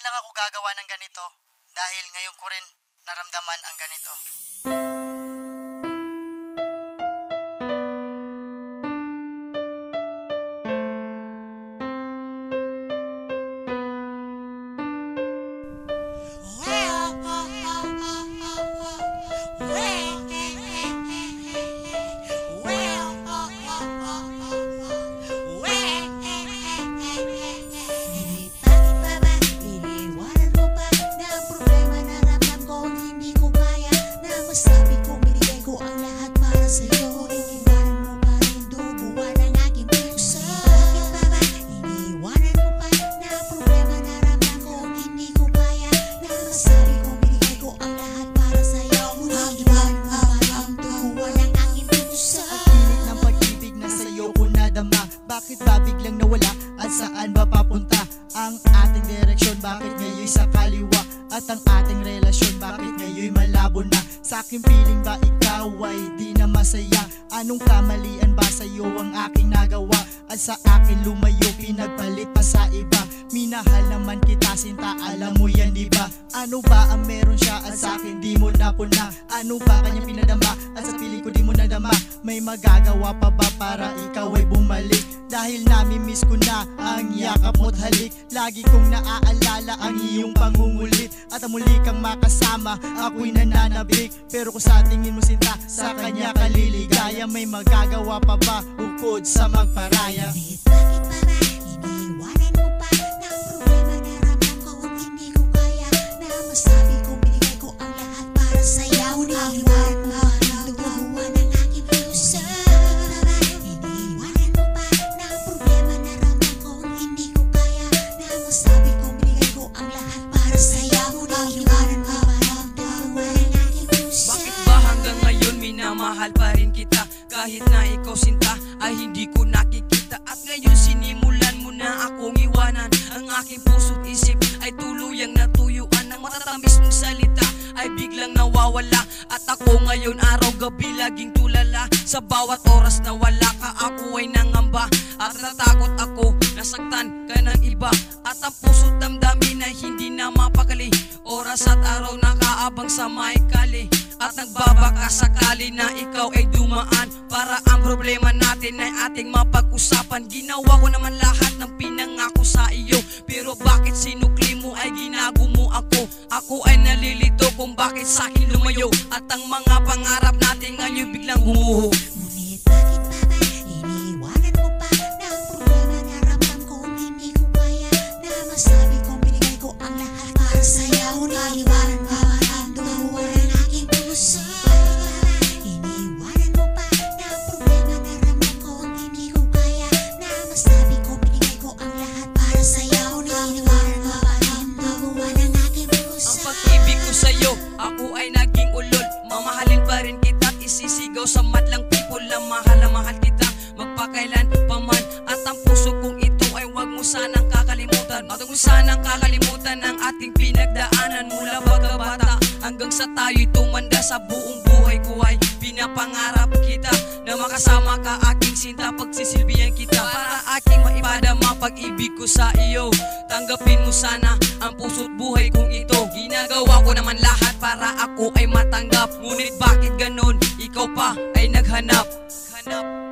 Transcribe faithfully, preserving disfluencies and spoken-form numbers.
lang ako gagawa ng ganito dahil ngayon ko rin naramdaman ang ganito. Bakit ba biglang nawala at saan ba papunta ang ating direksyon? Bakit ngayon sa kaliwa at ang ating relasyon? Bakit ngayon malabo na? Sa aking piling ba ikaw ay di na masaya? Anong kamalian ba sa'yo ang aking nagawa? At sa akin lumayo pinagpalit pa sa iba. Minahal naman kita sinta, alam mo yan di ba? Ano ba ang meron siya at sa akin di mo napuna? Ano ba kanyang pinadama at sa piling ko di mo nadama? May magagawa pa ba para ikaw ay bumalik? Dahil nami-miss ko na ang yakap mo't halik. Lagi kong naaalala ang iyong pangungulit. At ang muli kang makasama, ako'y nananabik. Pero kung sa tingin mo sinta, sa kanya kaliligaya. May magagawa pa ba ukod sa magparaya? Bakit ba ba iniwanan mo pa na ang problema na ramdam ko at hindi ko kaya? Na masabi ko binigay ko ang lahat para sa'yo. Iniwanan mo pa ang luwa ng aking puso. Iniwanan mo pa na ang problema na ramdam ko at hindi ko kaya? Na masabi ko binigay ko ang lahat para sa'yo. Iniwanan mo pa ang luwa ng aking puso. Bakit ba hanggang ngayon minamahal pa rin kita? Kahit na ikaw sinta ay hindi ko nakikita. At ngayon sinimulan mo na akong iwanan. Ang aking puso't isip ay tuluyang natuyuan. Ang matatamis mong salita ay biglang nawawala. At ako ngayon araw-gabi laging tulala. Sa bawat oras na wala ka ako ay nangamba. At natatakot ako nasaktan ka ng iba. At ang puso't damdamin ay hindi na mapakali. Oras at araw nakaabang sa may kali. At nagbabaka sakali na ikaw ay dumaan para ang problema natin ay ating mapag-usapan. Ginawa ko naman lahat ng pinangako sa iyo, pero bakit sinukli mo ay ginago mo ako? Ako ay nalilito kung bakit sa'kin lumayo. At ang mga pangarap natin ngayon biglang humuho. Ngunit bakit ba ba iniwanan mo pa na ang problema na ramdam ko at hindi ko kaya? Na masabi kong binigay ko ang lahat para sa'yo. Iniwanan mo pa ang luwa ng aking puso. Iniwanan mo pa na ang problema na ramdam ko at hindi ko kaya? Na masabi kong binigay ko ang lahat para sa'yo. Iniwanan mo pa ang luwa ng aking puso. Ang pag-ibig ko sa'yo, ako ay naging ulol. Mamahalin pa rin kita, isisigaw sa madlang people na mahal na mahal kita magpakailan pa man. At ang puso kong ito ay wag mo sanang kakalimutan. At huwag mo sanang kakalimutan ang ating pinagdaanan. Mula pagkabata hanggang sa tayo'y tumanda. Sa buong buhay ko ay pinapangarap kita na makasama ka aking sinta. Pagsisilbihan kita para aking maipadama pag-ibig ko sa iyo. Tanggapin mo sana ang puso't buhay kong ito. Ginagawa ko naman lahat para ako ay matanggap. Ngunit bakit ganon? Ikaw pa ay naghanap. Hanap